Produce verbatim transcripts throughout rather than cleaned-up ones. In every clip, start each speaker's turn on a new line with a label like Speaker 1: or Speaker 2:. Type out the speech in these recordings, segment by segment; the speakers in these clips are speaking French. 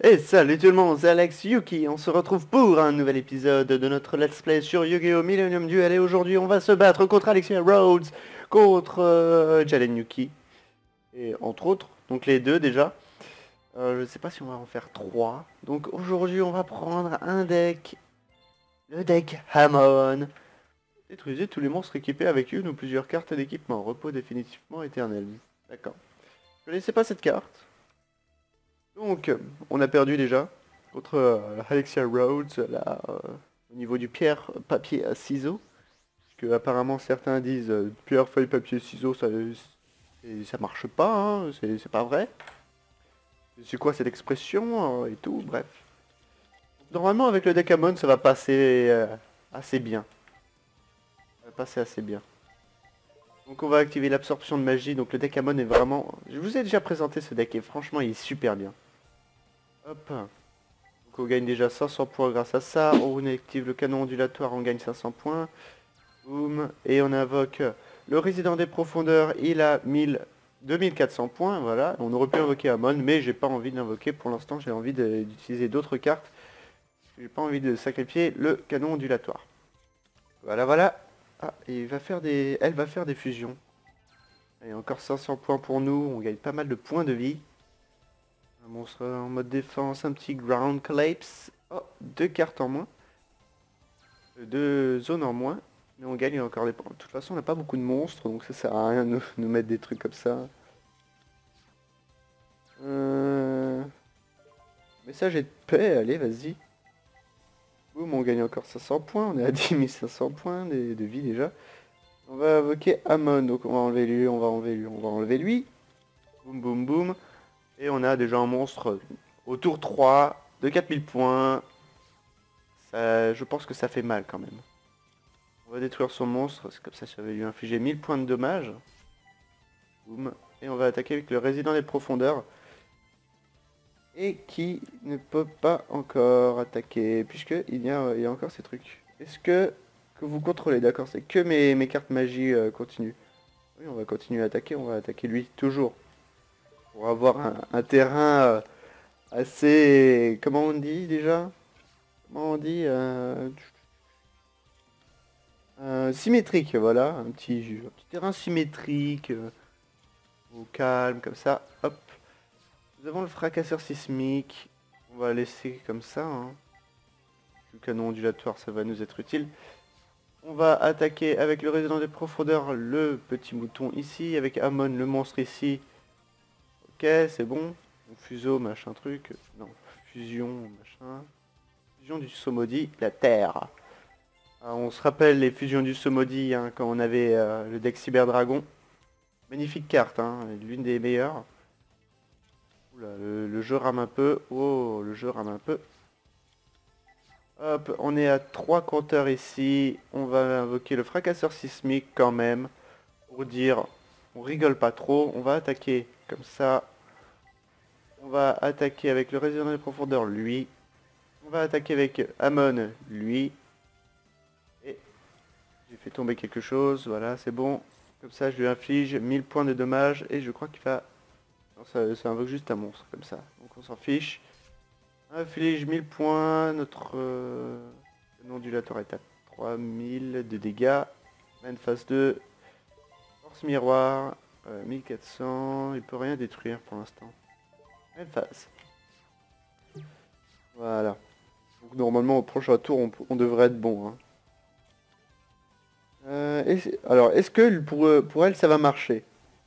Speaker 1: Et salut tout le monde, c'est Alex Yuki, on se retrouve pour un nouvel épisode de notre Let's Play sur Yu-Gi-Oh! Millennium Duel et aujourd'hui on va se battre contre Alexia Rhodes, contre euh, Jalen Yuki, et entre autres, donc les deux déjà. Euh, je sais pas si on va en faire trois, donc aujourd'hui on va prendre un deck, le deck Hamon. Détruisez tous les monstres équipés avec une ou plusieurs cartes d'équipement, repos définitivement éternel. D'accord. Je ne connaissais pas cette carte. Donc, on a perdu déjà contre euh, Alexia Rhodes là, euh, au niveau du pierre, papier, à ciseaux. Que apparemment certains disent euh, pierre, feuille, papier, ciseaux, ça, ça marche pas, hein, c'est pas vrai. C'est quoi cette expression euh, et tout, bref. Normalement avec le deck Hamon ça va passer euh, assez bien. Ça va passer assez bien. Donc on va activer l'absorption de magie, donc le deck Hamon est vraiment... Je vous ai déjà présenté ce deck et franchement il est super bien. Hop. Donc on gagne déjà cinq cents points grâce à ça. On active le canon ondulatoire, on gagne cinq cents points. Boum. Et on invoque le résident des profondeurs, il a mille, deux mille quatre cents points. Voilà. On aurait pu invoquer Hamon, mais j'ai pas envie de l'invoquer pour l'instant. J'ai envie d'utiliser d'autres cartes. J'ai pas envie de sacrifier le canon ondulatoire. Voilà, voilà. Ah, et il va faire des... elle va faire des fusions. Et encore cinq cents points pour nous. On gagne pas mal de points de vie. Un monstre en mode défense, un petit ground collapse. Oh, deux cartes en moins. Deux zones en moins. Mais on gagne encore des points. De toute façon, on n'a pas beaucoup de monstres, donc ça sert à rien de nous, nous mettre des trucs comme ça. Euh... Message est de paix, allez, vas-y. Boum, on gagne encore cinq cents points. On est à dix mille cinq cents points de, de vie déjà. On va invoquer Hamon, donc on va enlever lui, on va enlever lui, on va enlever lui. Boum, boum, boum. Et on a déjà un monstre au tour trois de quatre mille points. Ça, je pense que ça fait mal quand même. On va détruire son monstre, c'est comme ça ça va lui infliger mille points de dommages. Boum. Et on va attaquer avec le résident des profondeurs. Et qui ne peut pas encore attaquer, puisque il y a, il y a encore ces trucs. Est-ce que, que vous contrôlez, d'accord, c'est que mes, mes cartes magie euh, continuent. Oui, on va continuer à attaquer, on va attaquer lui, toujours. Pour avoir un, un terrain euh, assez... Comment on dit déjà? Comment on dit euh, euh, symétrique, voilà. Un petit, un petit terrain symétrique. Euh, au calme, comme ça. Hop. Nous avons le fracasseur sismique. On va laisser comme ça. Hein. Le canon ondulatoire, ça va nous être utile. On va attaquer avec le résident des profondeurs, le petit mouton ici. Avec Hamon, le monstre ici. Ok, c'est bon. Fuseau, machin truc. Non, fusion, machin. Fusion du Somodi, la Terre. Alors, on se rappelle les fusions du Somodi hein, quand on avait euh, le deck Cyberdragon. Magnifique carte, hein, l'une des meilleures. Oula, le, le jeu rame un peu. Oh, le jeu rame un peu. Hop, on est à trois compteurs ici. On va invoquer le fracasseur sismique quand même. Pour dire, on rigole pas trop. On va attaquer comme ça. On va attaquer avec le résident des profondeurs, lui. On va attaquer avec Hamon, lui. Et j'ai fait tomber quelque chose. Voilà, c'est bon. Comme ça, je lui inflige mille points de dommages. Et je crois qu'il va... Non, ça, ça invoque juste un monstre, comme ça. Donc on s'en fiche. Inflige mille points. Notre euh, ondulateur est à trois mille de dégâts. Main phase deux. Force miroir. Euh, mille quatre cents. Il peut rien détruire pour l'instant. Main phase. Voilà. Donc normalement au prochain tour on, on devrait être bon. Hein. Euh, est alors est-ce que pour, pour elle ça va marcher?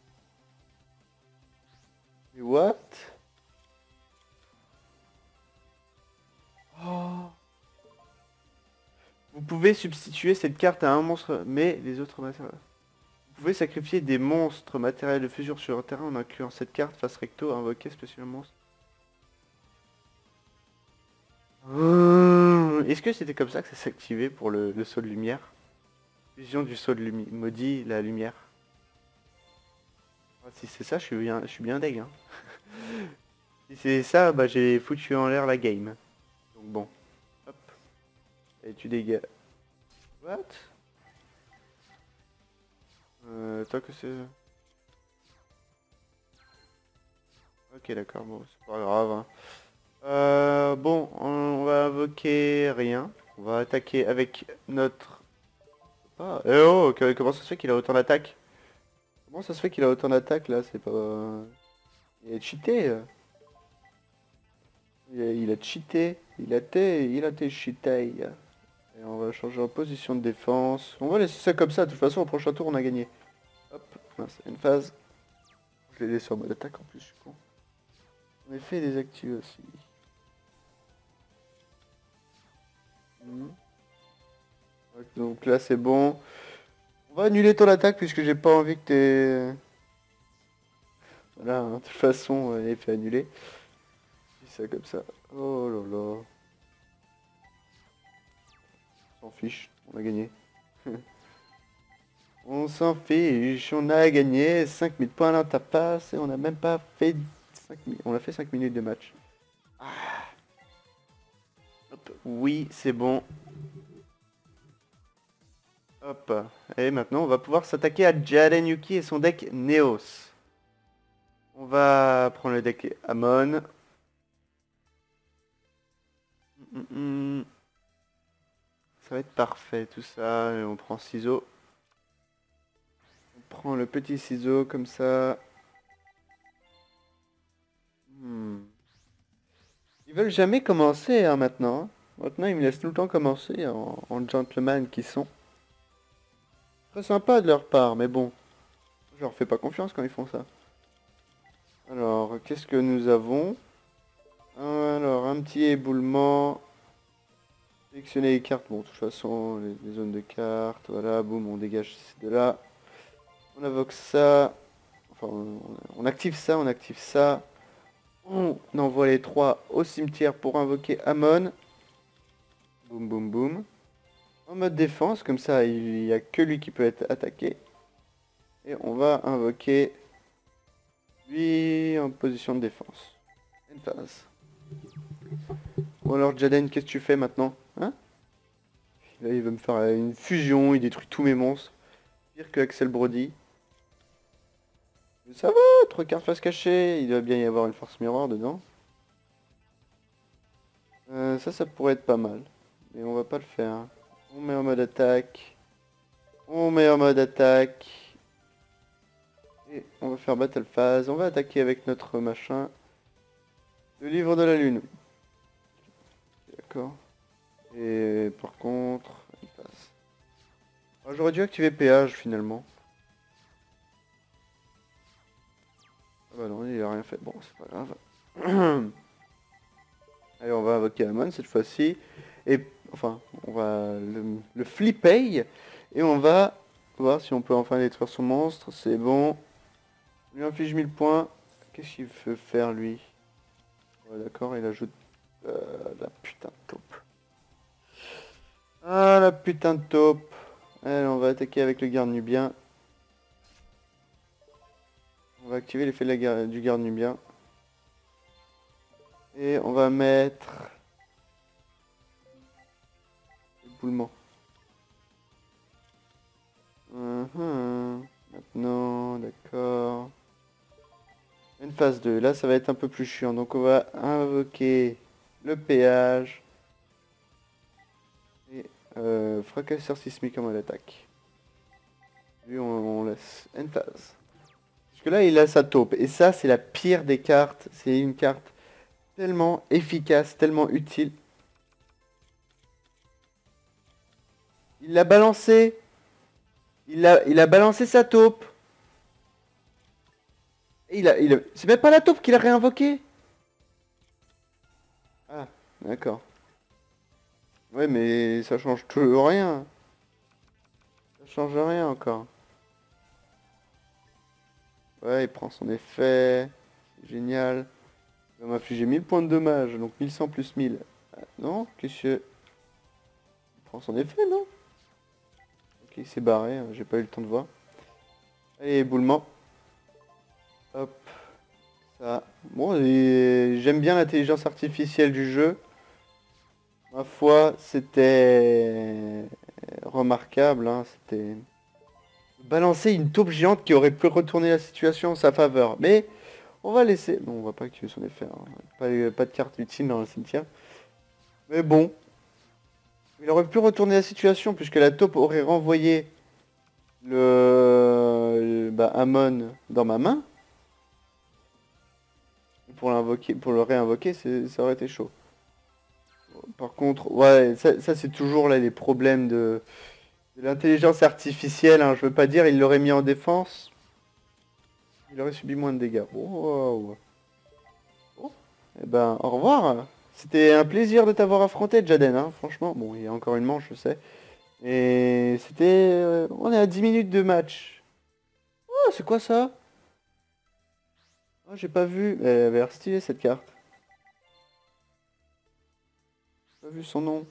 Speaker 1: What? Oh. Vous pouvez substituer cette carte à un monstre, mais les autres matériels... Vous pouvez sacrifier des monstres matériels de fusion sur un terrain en incluant cette carte face recto invoquer spécialement monstre. Mmh. Est-ce que c'était comme ça que ça s'activait pour le, le saut de lumière? Fusion du saut de lumière. Maudit la lumière. Ah, si c'est ça, je suis bien, je suis bien deg. Hein. Si c'est ça, bah j'ai foutu en l'air la game. Donc bon. Hop. Et tu dégages. What? Euh, toi que c'est... Ok d'accord, bon, c'est pas grave. Hein. Euh, bon, on va invoquer rien. On va attaquer avec notre... Ah, eh oh, que- comment ça se fait qu'il a autant d'attaques? Comment ça se fait qu'il a autant d'attaques là? C'est pas... Il a cheaté. euh. Il a, il a cheaté. Il a été, il a été cheaté. Et on va changer en position de défense. On va laisser ça comme ça. De toute façon, au prochain tour, on a gagné. Hop, mince, une phase. Je l'ai laissé en mode attaque en plus, je suis con. On a fait désactiver aussi. Hmm. Donc là, c'est bon. On va annuler ton attaque puisque j'ai pas envie que t'aies... Voilà, hein, de toute façon, elle est fait annuler. C'est ça comme ça. Oh là là. On s'en fiche, on a gagné. On s'en fiche, on a gagné cinq mille points dans ta passe et on a même pas fait cinq minutes. On a fait cinq minutes de match. Ah. Hop. Oui, c'est bon. Hop. Et maintenant, on va pouvoir s'attaquer à Jaden Yuki et son deck Neos. On va prendre le deck Amon. Mm, mm, mm. Ça va être parfait tout ça. Et on prend ciseaux. On prend le petit ciseau comme ça. Hmm. Ils veulent jamais commencer hein, maintenant. Maintenant, ils me laissent tout le temps commencer en, en gentleman qui sont. Très sympa de leur part, mais bon. Je leur fais pas confiance quand ils font ça. Alors, qu'est-ce que nous avons? Alors, un petit éboulement. Sélectionner les cartes. Bon, de toute façon, les, les zones de cartes. Voilà, boum, on dégage de là. On invoque ça. Enfin, on, on active ça, on active ça. On envoie les trois au cimetière pour invoquer Amon. Boum, boum, boum. En mode défense, comme ça, il n'y a que lui qui peut être attaqué. Et on va invoquer lui en position de défense. Une phase. Bon alors Jaden, qu'est-ce que tu fais maintenant? Hein? Là, il veut me faire une fusion, il détruit tous mes monstres. Pire que Axel Brody. Mais ça va, trois cartes face cachée. Il doit bien y avoir une force miroir dedans. Euh, ça, ça pourrait être pas mal. Mais on va pas le faire. On met en mode attaque. On met en mode attaque. Et on va faire battle phase. On va attaquer avec notre machin. Le livre de la lune. D'accord. Et par contre, il passe. Ah, j'aurais dû activer péage finalement. Ah bah non, il a rien fait. Bon, c'est pas grave. Allez, on va invoquer Amon cette fois-ci. Et enfin, on va le, le flipper. Et on va voir si on peut enfin détruire son monstre. C'est bon. On lui inflige mille points. Qu'est-ce qu'il veut faire lui? Ouais, d'accord, il ajoute euh, la putain de taupe. Ah la putain de taupe. Allez, on va attaquer avec le garde nubien. On va activer l'effet de la gar- du garde nubien. Et on va mettre... Éboulement. Uhum. Maintenant, d'accord. Une phase deux. Là, ça va être un peu plus chiant. Donc, on va invoquer le péage. Et euh, fracasseur sismique en mode attaque. Lui, on, on laisse une phase. Parce que là, il a sa taupe. Et ça, c'est la pire des cartes. C'est une carte tellement efficace, tellement utile. Il l'a balancé. Il a, il a balancé sa taupe. Et il a, il a... C'est même pas la taupe qu'il a réinvoqué. Ah, d'accord. Ouais, mais ça change toujours rien. Ça change rien encore. Ouais, il prend son effet. C'est génial. Il va m'infliger mille points de dommage. Donc mille cent plus mille. Ah, non, qu'est-ce que... Il prend son effet, non? Ok, il s'est barré. hein, J'ai pas eu le temps de voir. Allez, éboulement. Hop. Ça. Bon, et j'aime bien l'intelligence artificielle du jeu. Ma foi, c'était remarquable. Hein, C'était balancer une taupe géante qui aurait pu retourner la situation en sa faveur. Mais On va laisser... Non, on va pas activer son effet. Hein. Pas, pas de carte utile dans le cimetière. Mais bon. Il aurait pu retourner la situation puisque la taupe aurait renvoyé le, le bah, Amon dans ma main. Pour l'invoquer, pour le réinvoquer, ça aurait été chaud. Par contre, ouais, ça, ça c'est toujours là les problèmes de, de l'intelligence artificielle. Hein. Je veux pas dire, il l'aurait mis en défense. Il aurait subi moins de dégâts. Oh, oh. Eh ben, au revoir. C'était un plaisir de t'avoir affronté, Jaden. Hein. Franchement, bon, il y a encore une manche, je sais. Et c'était... euh, on est à dix minutes de match. Oh, c'est quoi ça? Oh, j'ai pas vu. Elle avait l'air stylée cette carte. J'ai pas vu son nom.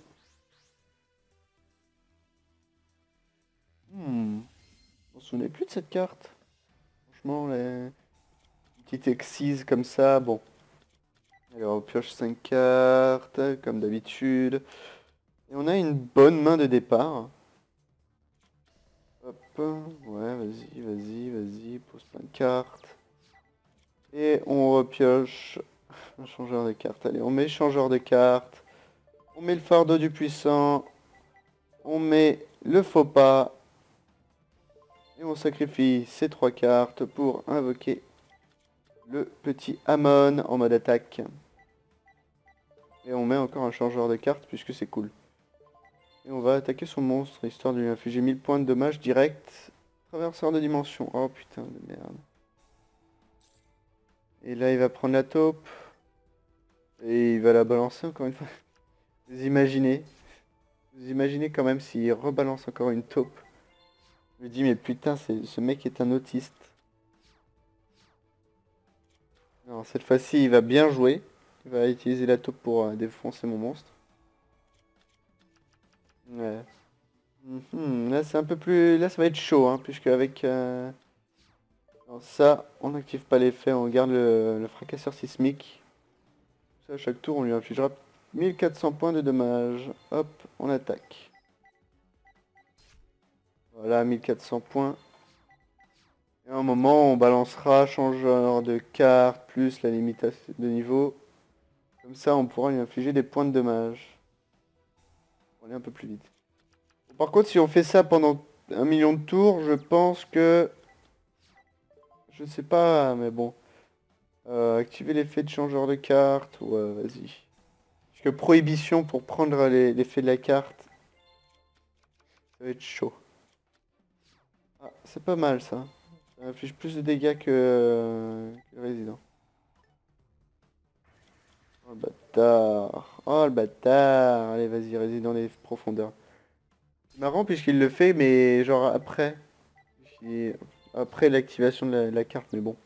Speaker 1: Hmm. Je me souvenais plus de cette carte. Franchement, les petites excises comme ça, bon. Alors, on pioche cinq cartes, comme d'habitude. Et on a une bonne main de départ. Hop, ouais, vas-y, vas-y, vas-y, pose plein de cartes. Et on repioche un changeur de cartes. Allez, on met changeur de cartes. On met le fardeau du puissant. On met le faux pas. Et on sacrifie ces trois cartes pour invoquer le petit Amon en mode attaque. Et on met encore un changeur de cartes puisque c'est cool. Et on va attaquer son monstre histoire de lui infliger mille points de dommages direct. Traverseur de dimension. Oh putain de merde. Et là il va prendre la taupe. Et il va la balancer encore une fois. Vous imaginez. Vous imaginez quand même s'il rebalance encore une taupe. Je me dis mais putain ce mec est un autiste. Non, cette fois-ci il va bien jouer. Il va utiliser la taupe pour euh, défoncer mon monstre. Ouais. Mm-hmm. Là c'est un peu plus... Là ça va être chaud hein, puisque avec... Euh... Alors ça, on n'active pas l'effet, on garde le, le fracasseur sismique. Ça, à chaque tour on lui infligera mille quatre cents points de dommages. Hop, on attaque. Voilà, mille quatre cents points. Et à un moment on balancera changeur de carte plus la limitation de niveau. Comme ça on pourra lui infliger des points de dommage. On va aller un peu plus vite. Par contre si on fait ça pendant un million de tours, je pense que... Je sais pas, mais bon. Euh, activer l'effet de changeur de carte. Ouais, vas-y. Parce que prohibition pour prendre l'effet de la carte. Ça va être chaud. Ah, c'est pas mal ça. Ça inflige plus de dégâts que, euh, que le résident. Oh le bâtard. Oh le bâtard. Allez, vas-y, résident des profondeurs. C'est marrant puisqu'il le fait, mais genre après. Après l'activation de, de la carte, mais bon.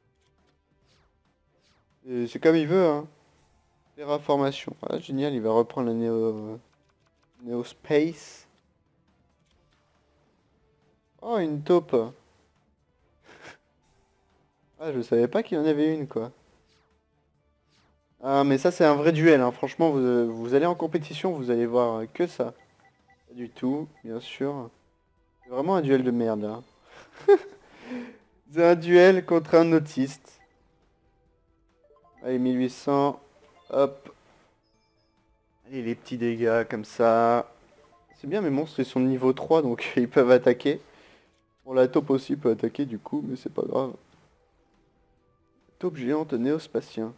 Speaker 1: C'est comme il veut, hein. Terraformation. Ah, génial, il va reprendre la Néo... Néo Space. Oh, une taupe. Ah, je savais pas qu'il y en avait une, quoi. Ah, mais ça, c'est un vrai duel, hein. Franchement, vous, vous allez en compétition, vous allez voir que ça. Pas du tout, bien sûr. C'est vraiment un duel de merde, là. C'est un duel contre un autiste. Allez, mille huit cents. Hop. Allez, les petits dégâts, comme ça. C'est bien, mes monstres, ils sont de niveau trois, donc ils peuvent attaquer. Bon, la taupe aussi peut attaquer, du coup, mais c'est pas grave. Taupe géante néospatien.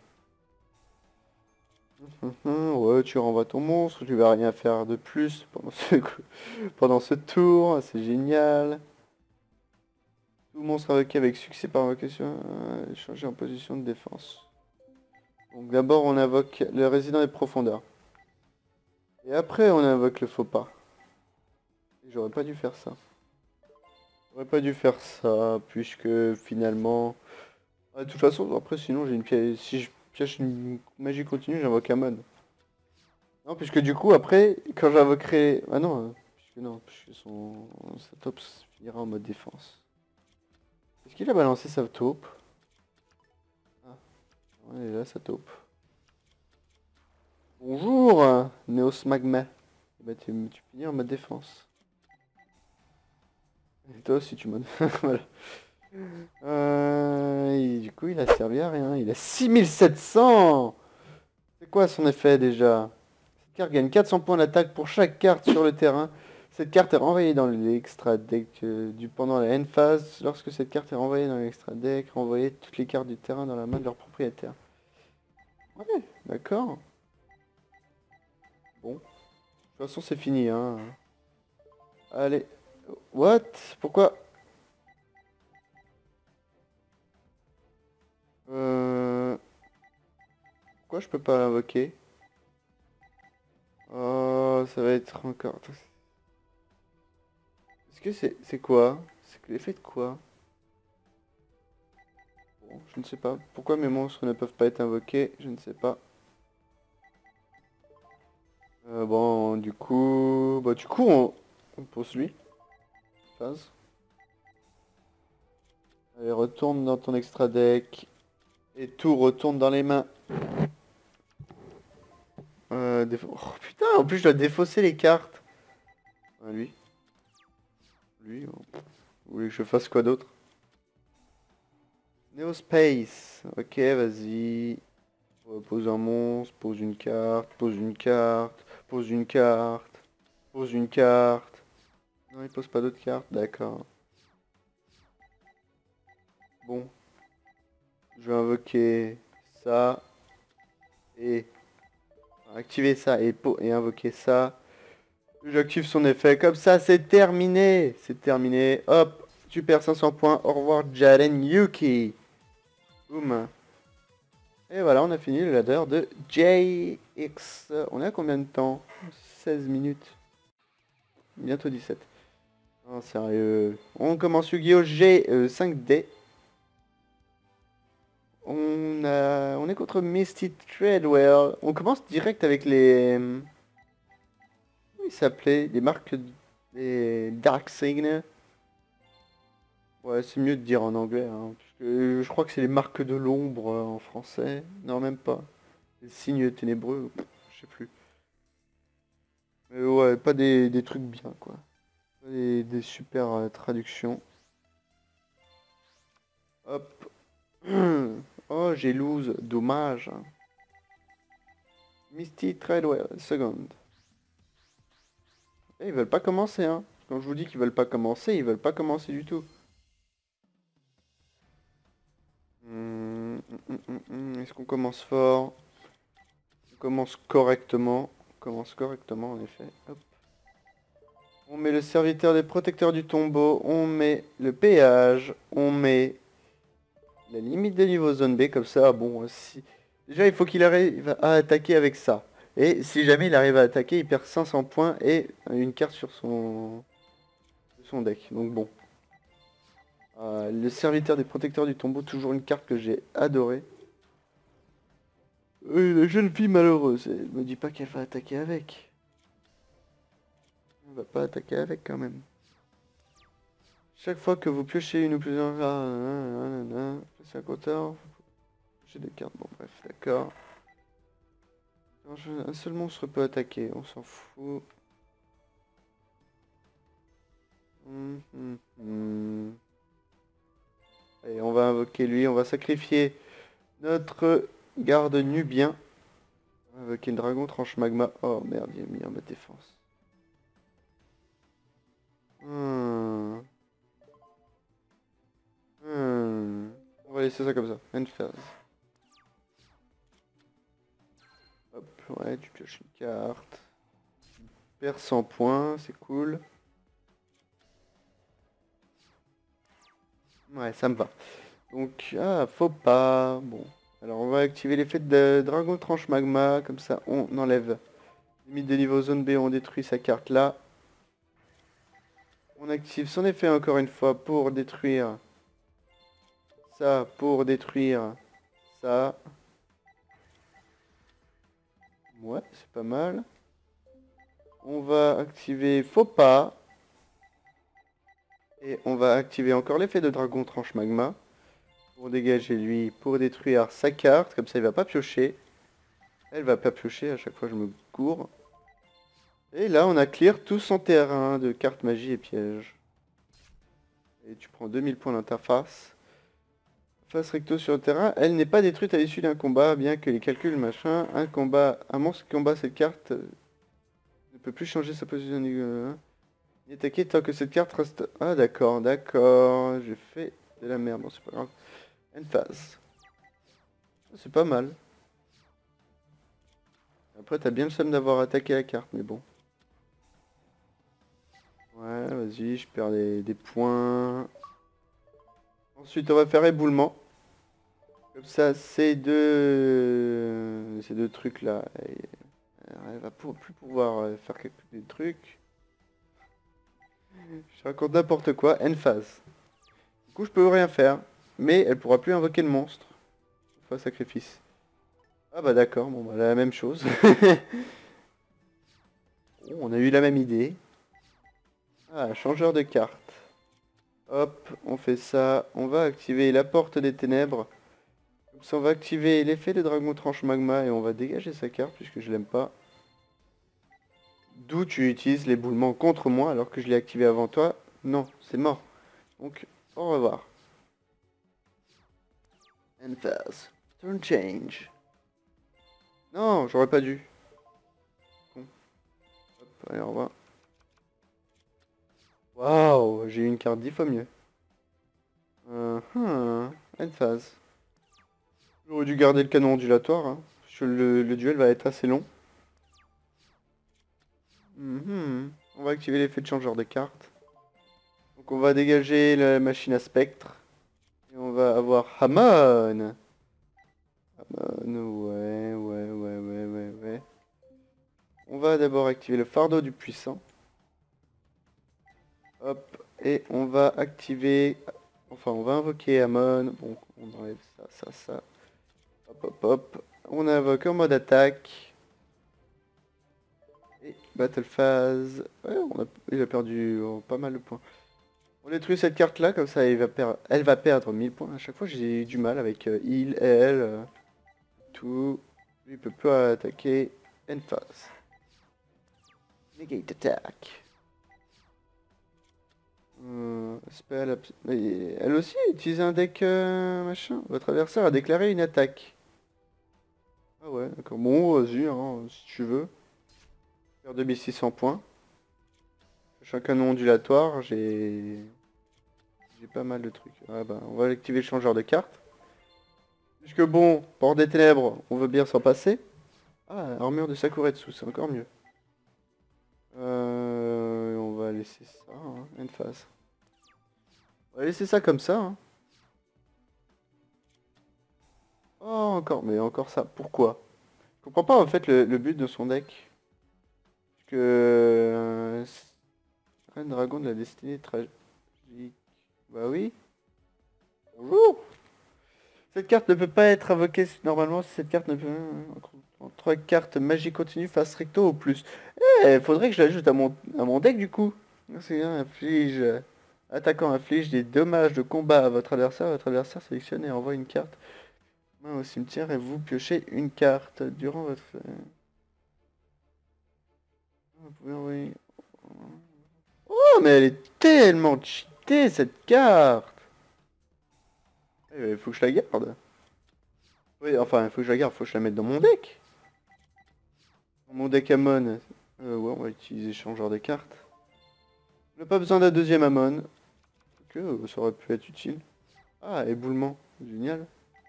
Speaker 1: Ouais, tu renvoies ton monstre, tu vas rien faire de plus pendant ce, pendant ce tour, c'est génial. Tout monstre invoqué avec succès par invocation euh, changer en position de défense. Donc d'abord on invoque le résident des profondeurs. Et après on invoque le faux pas. J'aurais pas dû faire ça. J'aurais pas dû faire ça, puisque finalement... Ah, de toute façon, après sinon j'ai une pièce... Si je pioche une magie continue, j'invoque Amon. Non, puisque du coup, après, quand j'invoquerai... Ah non, euh, puisque non, puisque son... sa taupe finira en mode défense. Est-ce qu'il a balancé sa taupe? Ah, elle est là, sa taupe. Bonjour, euh, Neos Magma. Bah, tu, tu finis en mode défense. Et toi aussi, tu m'as... voilà. Euh, et du coup, il a servi à rien. Il a six mille sept cents. C'est quoi son effet déjà? Cette carte gagne quatre cents points d'attaque pour chaque carte sur le terrain. Cette carte est renvoyée dans l'extra deck euh, du pendant la end phase. Lorsque cette carte est renvoyée dans l'extra deck, renvoyez toutes les cartes du terrain dans la main de leur propriétaire. Ouais, d'accord. Bon, de toute façon c'est fini, hein. Allez. What? Pourquoi? Euh... Pourquoi je peux pas l'invoquer? Oh, ça va être encore... Est-ce que c'est c'est quoi? C'est l'effet de quoi? Bon, je ne sais pas. Pourquoi mes monstres ne peuvent pas être invoqués? Je ne sais pas. Euh, bon, du coup... Bah, du coup, on, on pose lui. Phase. Allez, retourne dans ton extra deck. Et tout retourne dans les mains. Euh, défa- oh, putain, en plus je dois défausser les cartes. Ah, lui. Lui, oh. Vous voulez que je fasse quoi d'autre? Neospace. Ok, vas-y. Ouais, pose un monstre, pose une carte, pose une carte, pose une carte, pose une carte. Non, il pose pas d'autres cartes, d'accord. Bon. Je vais invoquer ça. Et activer ça et, po- et invoquer ça. J'active son effet. Comme ça, c'est terminé. C'est terminé. Hop. Tu perds cinq cents points. Au revoir, Jaren Yuki. Boum. Et voilà, on a fini le ladder de J X. On est à combien de temps? seize minutes. Bientôt dix-sept. Oh, sérieux. On commence Yu-Gi-Oh! G cinq D. On, a... on est contre Misty Treadwell. On commence direct avec les... Comment il s'appelait? Les marques... Les Dark Sign. Ouais, c'est mieux de dire en anglais, hein, parce que je crois que c'est les marques de l'ombre euh, en français. Non, même pas. Les signes ténébreux, pff, je sais plus. Mais ouais, pas des, des trucs bien, quoi. Pas Des, des super euh, traductions. Hop. Oh, j'ai lose. Dommage. Misty Treadwell, seconde. Eh, ils veulent pas commencer, hein. Quand je vous dis qu'ils veulent pas commencer, ils veulent pas commencer du tout. Hum, hum, hum, hum, Est-ce qu'on commence fort? On commence correctement. On commence correctement, en effet. Hop. On met le serviteur des protecteurs du tombeau. On met le péage. On met la limite de niveau zone B. Comme ça, bon, si... Déjà, il faut qu'il arrive à attaquer avec ça. Et si jamais il arrive à attaquer, il perd cinq cents points et une carte sur son, son deck. Donc bon. Euh, le serviteur des protecteurs du tombeau, toujours une carte que j'ai adorée. Oui, la jeune fille malheureuse, elle me dit pas qu'elle va attaquer avec. Elle va pas attaquer avec quand même. Chaque fois que vous piochez une ou plusieurs cartes, c'est un compteur. J'ai des cartes, bon bref, d'accord. Un seul monstre peut attaquer, on s'en fout. Hum, hum, hum. Allez, on va invoquer lui, on va sacrifier notre garde nubien. On va invoquer le dragon tranche magma. Oh merde, il a mis en ma défense. Hmm. Hmm. On va laisser ça comme ça. End phase. Hop, ouais, tu pioches une carte. Tu perds cent points, c'est cool. Ouais, ça me va. Donc, ah, faut pas. Bon. Alors, on va activer l'effet de dragon tranche magma. Comme ça, on enlève. Limite de niveau zone B, on détruit sa carte là. On active son effet encore une fois pour détruire ça, pour détruire ça. Ouais, c'est pas mal. On va activer faux pas. Et on va activer encore l'effet de dragon tranche magma. Pour dégager lui, pour détruire sa carte. Comme ça, il va pas piocher. Elle va pas piocher, à chaque fois je me cours. Et là, on a clear tout son terrain de cartes magie et pièges. Et tu prends deux mille points d'interface. Face recto sur le terrain, elle n'est pas détruite à l'issue d'un combat, bien que les calculs machin. Un combat, un monstre qui combat cette carte euh, ne peut plus changer sa position ni euh, ni attaquer tant que cette carte reste. Ah d'accord, d'accord, j'ai fait de la merde, bon c'est pas grave. End phase. C'est pas mal. Après t'as bien le seum d'avoir attaqué la carte, mais bon. Ouais, vas-y, je perds des, des points. Ensuite on va faire éboulement. Comme ça, ces deux, ces deux trucs là, elle, elle va pour- plus pouvoir euh, faire quelques des trucs. Je raconte n'importe quoi. End phase. Du coup, je peux rien faire, mais elle pourra plus invoquer le monstre. Fois sacrifice. Ah bah d'accord, bon bah la même chose. Oh, on a eu la même idée. Ah, changeur de carte. Hop, on fait ça. On va activer la porte des ténèbres. Comme ça, on va activer l'effet de dragon tranche magma et on va dégager sa carte puisque je l'aime pas. D'où tu utilises l'éboulement contre moi alors que je l'ai activé avant toi. Non, c'est mort. Donc, au revoir. End phase. Turn change. Non, j'aurais pas dû. Bon. Hop, allez, au revoir. Waouh, j'ai eu une carte dix fois mieux. Uh -huh. End phase. J'aurais dû garder le canon ondulatoire, hein, parce que le, le duel va être assez long. Mm-hmm. On va activer l'effet de changeur de carte. Donc on va dégager la machine à spectre. Et on va avoir Hamon. Hamon, ouais, ouais, ouais, ouais, ouais, ouais. On va d'abord activer le fardeau du puissant. Hop, et on va activer... Enfin, on va invoquer Hamon. Bon, on enlève ça, ça, ça. Hop, hop, hop. On invoque en mode attaque. Et battle phase. Ouais, on a, il a perdu oh, pas mal de points. On détruit cette carte là, comme ça elle va, per elle va perdre mille points. À chaque fois j'ai eu du mal avec euh, il, elle, euh, tout. Lui il peut plus attaquer. End phase. Negate attack. Euh, spell, mais elle aussi utilise un deck euh, machin. Votre adversaire a déclaré une attaque. Ah ouais, d'accord. Bon, vas-y, hein, si tu veux. Faire deux mille six cents points. Je suis un canon ondulatoire, j'ai... J'ai pas mal de trucs. Ah bah, on va activer le changeur de carte. Puisque bon, port des ténèbres, on veut bien s'en passer. Ah, armure de Sakuretsu, c'est encore mieux. Euh, on va laisser ça, hein, end phase. On va laisser ça comme ça. Hein. Oh, encore, mais encore ça. Pourquoi? Je comprends pas en fait le, le but de son deck. Parce que... Euh, Reine Dragon de la destinée tragique. Bah oui. Bonjour. Cette carte ne peut pas être invoquée normalement si cette carte ne peut... trois cartes magie continue face recto au plus. Eh, faudrait que je l'ajoute à mon, à mon deck du coup. C'est un inflige. Attaquant inflige des dommages de combat à votre adversaire. Votre adversaire sélectionne et envoie une carte main au cimetière et vous piochez une carte durant votre... Vous pouvez envoyer... Oh mais elle est tellement cheatée cette carte. Il faut que je la garde. Oui, enfin, il faut que je la garde, faut que je la mette dans mon deck. Dans mon deck Amon. Euh, ouais, on va utiliser changeur de cartes. On n'a pas besoin d'un deuxième Amon. Que euh, ça aurait pu être utile. Ah, éboulement. Génial.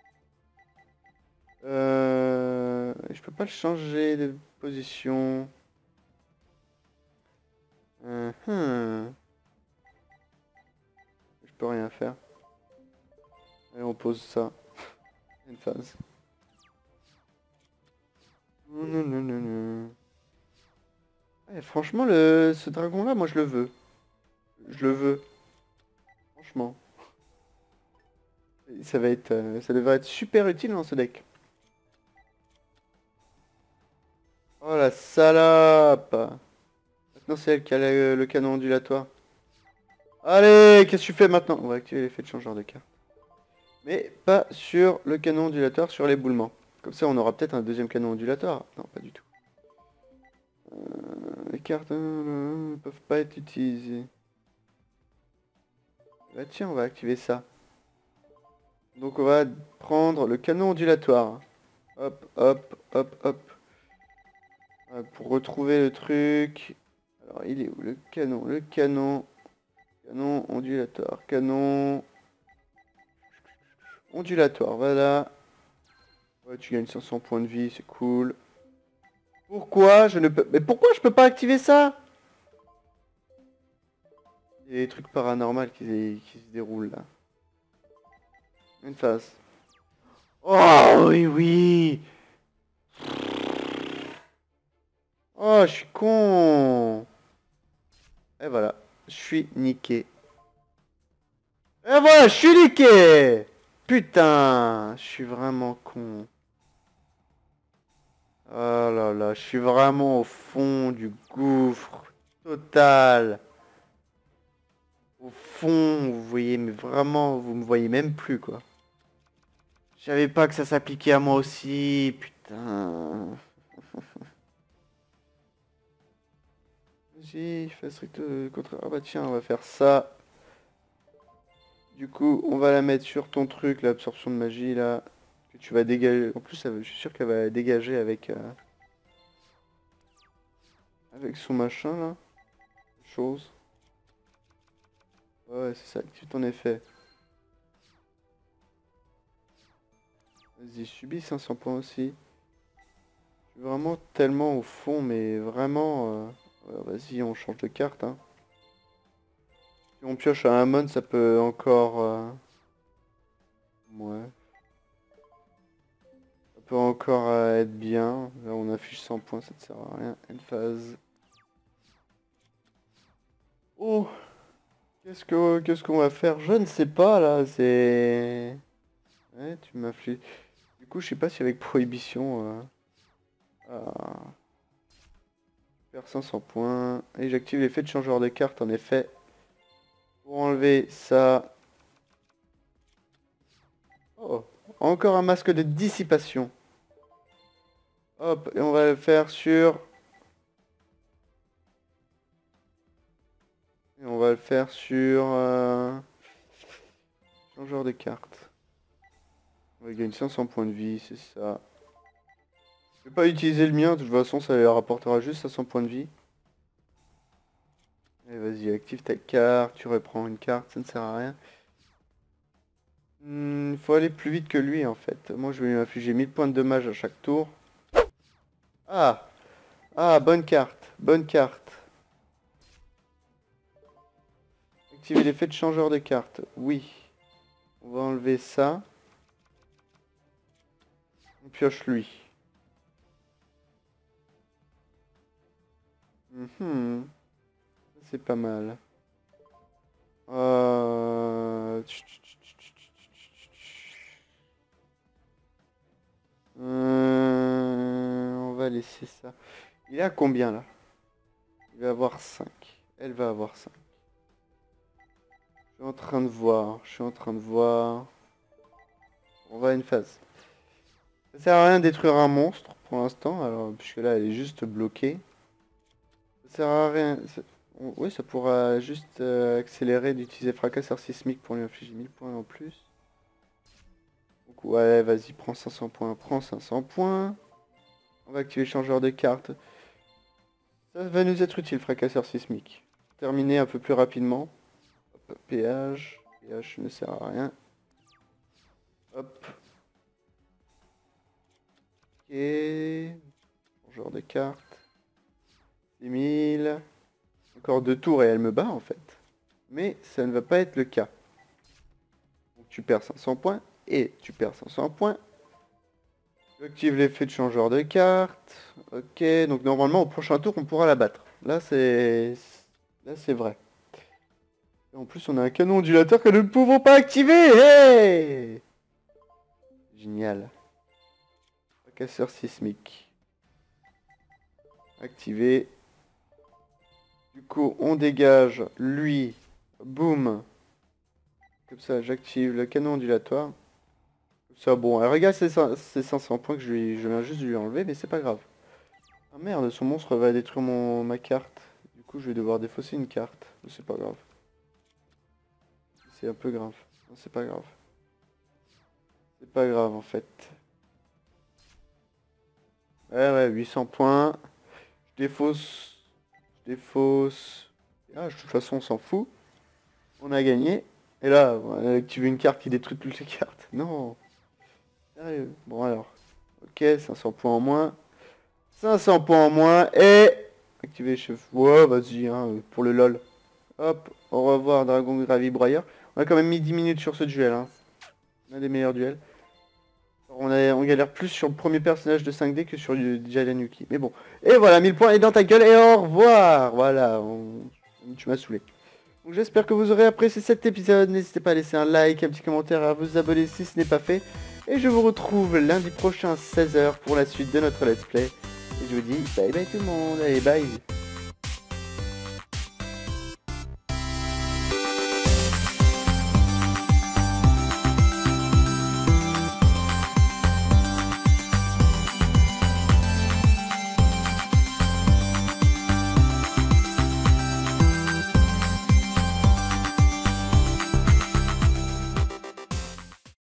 Speaker 1: Euh, je peux pas le changer de position. Uh -huh. Je peux rien faire. Et on pose ça. Une phase. Non, non, non, non. Eh, franchement, le... ce dragon-là, moi je le veux. Je le veux. Franchement. Ça va être, euh, ça devrait être super utile dans ce deck. Oh la salope! Maintenant c'est elle qui a le, le canon ondulatoire. Allez, qu'est-ce que tu fais maintenant? On va activer l'effet de changeur de carte. Mais pas sur le canon ondulatoire, sur l'éboulement. Comme ça on aura peut-être un deuxième canon ondulatoire. Non, pas du tout. Euh, les cartes euh, ne peuvent pas être utilisées. Bah tiens, on va activer ça. Donc on va prendre le canon ondulatoire. Hop, hop, hop, hop. Ouais, pour retrouver le truc. Alors il est où le canon? Le canon. Canon ondulatoire. Canon ondulatoire, voilà. Ouais, tu gagnes cinq cents points de vie, c'est cool. Pourquoi je ne peux... Mais pourquoi je peux pas activer ça? Il y a des trucs paranormaux qui, qui se déroulent là. Une phase. Oh oui, oui. Oh, je suis con. Et voilà, je suis niqué. Et voilà, je suis niqué. Putain, je suis vraiment con. Oh là là, je suis vraiment au fond du gouffre total. Au fond, vous voyez, mais vraiment, vous me voyez même plus, quoi. Je savais pas que ça s'appliquait à moi aussi, putain. Vas-y, fais strict contre... Ah bah tiens, on va faire ça. Du coup, on va la mettre sur ton truc, l'absorption de magie, là. Que tu vas dégager. En plus, ça veut- je suis sûr qu'elle va dégager avec... euh, avec son machin, là. Chose. Ouais, c'est ça, active ton effet. Vas-y, subis cinq cents points aussi. Je suis vraiment tellement au fond, mais vraiment... euh, ouais, vas-y, on change de carte, hein. Si on pioche à un mon, ça peut encore... euh, Ouais. Ça peut encore euh, être bien. Là, on affiche cent points, ça ne sert à rien. End phase. Oh! Qu'est-ce que qu'est-ce qu'on va faire? Je ne sais pas, là, c'est... Ouais, tu m'infliges. Du coup, je sais pas si avec prohibition... euh, ah, je perds cinq cents points. Et j'active l'effet de changeur de carte, en effet. Pour enlever ça... Oh! Encore un masque de dissipation. Hop, et on va le faire sur... Et on va le faire sur... euh, changeur de carte. On va gagner cinq cents points de vie, c'est ça. Je vais pas utiliser le mien, de toute façon ça lui rapportera juste cinq cents points de vie. Et vas-y, active ta carte, tu reprends une carte, ça ne sert à rien. Il faut aller plus vite que lui en fait. Moi je vais lui infliger mille points de dommage à chaque tour. Ah! Ah, bonne carte, bonne carte. Activer l'effet de changeur de carte, oui. On va enlever ça. On pioche lui. Mhm. C'est pas mal. Euh... Euh, On va laisser ça. Il est à combien là? Il va avoir cinq. Elle va avoir cinq. Je suis en train de voir. Je suis en train de voir. On va à une phase. Ça sert à rien de détruire un monstre pour l'instant. Alors, puisque là, elle est juste bloquée. Ça sert à rien. ça- on- Oui, ça pourra juste euh, accélérer d'utiliser fracasseur sismique pour lui infliger mille points en plus. Donc, ouais, vas-y, prends cinq cents points. Prends cinq cents points. On va activer le changeur de carte. Ça va nous être utile, fracasseur sismique. Terminer un peu plus rapidement. Hop, péage. Péage ne sert à rien. Hop. Ok. Changeur de carte. six mille. Encore deux tours et elle me bat en fait. Mais ça ne va pas être le cas. Donc tu perds cinq cents points. Et tu perds cinq cents points. J'active l'effet de changeur de carte. Ok. Donc normalement au prochain tour on pourra la battre. Là c'est... Là c'est vrai. Et en plus on a un canon ondulateur que nous ne pouvons pas activer. Hey! Génial. Casseur sismique. Activé. Du coup, on dégage lui. Boum. Comme ça, j'active le canon ondulatoire. Comme ça, bon, elle regarde ces cinq cents points que je, lui, je viens juste de lui enlever, mais c'est pas grave. Ah merde, son monstre va détruire mon, ma carte. Du coup, je vais devoir défausser une carte. C'est pas grave. c'est un peu grave. Non, c'est pas grave. C'est pas grave en fait. Ouais, ouais, huit cents points. Je défausse. Je défausse. Ah, de toute façon, on s'en fout. On a gagné. Et là, on a activé une carte qui détruit toutes les cartes. Non. Sérieux. Bon alors. Ok, cinq cents points en moins. cinq cents points en moins. Et... activer chef. Ouais, vas-y, hein, pour le lol. Hop, au revoir Dragon Gravi Broyeur. On a quand même mis dix minutes sur ce duel. Hein. Un des meilleurs duels. On, a, on galère plus sur le premier personnage de cinq D que sur Jalen Yuki. Mais bon. Et voilà, mille points et dans ta gueule. Et au revoir. Voilà, on... tu m'as saoulé. Donc j'espère que vous aurez apprécié cet épisode. N'hésitez pas à laisser un like, un petit commentaire, à vous abonner si ce n'est pas fait. Et je vous retrouve lundi prochain à seize heures pour la suite de notre let's play. Et je vous dis bye bye tout le monde. Allez, bye.